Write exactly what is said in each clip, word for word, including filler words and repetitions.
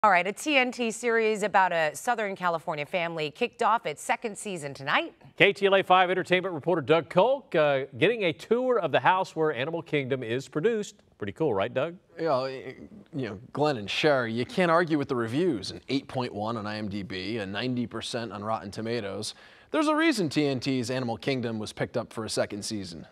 All right, a T N T series about a Southern California family kicked off its second season tonight. K T L A five entertainment reporter Doug Kolk uh, getting a tour of the house where Animal Kingdom is produced. Pretty cool, right, Doug? You know, you know, Glenn and Sherry, you can't argue with the reviews. An eight point one on I M D B, a ninety percent on Rotten Tomatoes. There's a reason T N T's Animal Kingdom was picked up for a second season.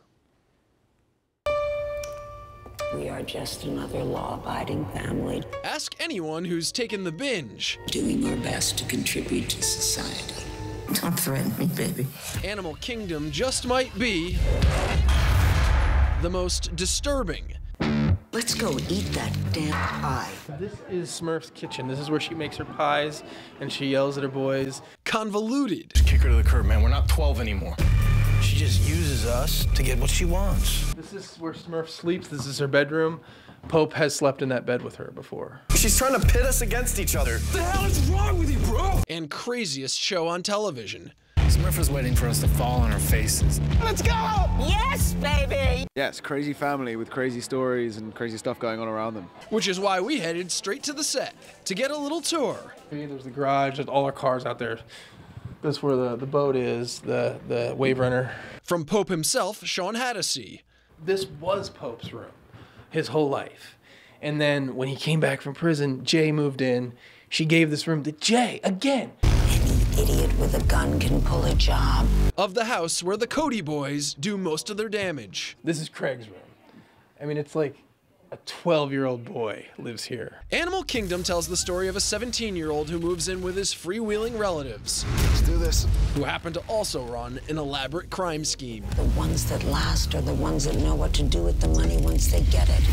We are just another law-abiding family. Ask anyone who's taken the binge. Doing our best to contribute to society. Don't threaten me, baby. Animal Kingdom just might be the most disturbing. Let's go eat that damn pie. This is Smurf's kitchen. This is where she makes her pies and she yells at her boys. Convoluted. Just kick her to the curb, man. We're not twelve anymore. She just uses us to get what she wants. This is where Smurf sleeps. This is her bedroom. Pope has slept in that bed with her before. She's trying to pit us against each other. What the hell is wrong with you, bro? And craziest show on television. Smurf is waiting for us to fall on our faces. Let's go! Yes, baby! Yes, crazy family with crazy stories and crazy stuff going on around them. Which is why we headed straight to the set to get a little tour. There's the garage. There's all our cars out there. This is where the, the boat is, the, the wave runner. From Pope himself, Shawn Hatosy. This was Pope's room his whole life. And then when he came back from prison, Jay moved in. She gave this room to Jay again. Any idiot with a gun can pull a job. Of the house where the Cody boys do most of their damage. This is Craig's room. I mean, it's like a twelve-year-old boy lives here. Animal Kingdom tells the story of a seventeen-year-old who moves in with his freewheeling relatives. Let's do this. Who happen to also run an elaborate crime scheme. The ones that last are the ones that know what to do with the money once they get it.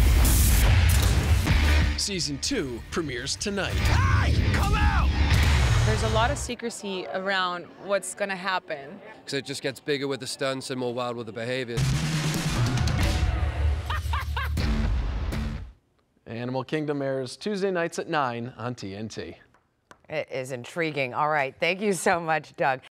Season two premieres tonight. Hey, come out! There's a lot of secrecy around what's going to happen. Because it just gets bigger with the stunts and more wild with the behavior. Animal Kingdom airs Tuesday nights at nine on T N T. It is intriguing. All right, thank you so much, Doug.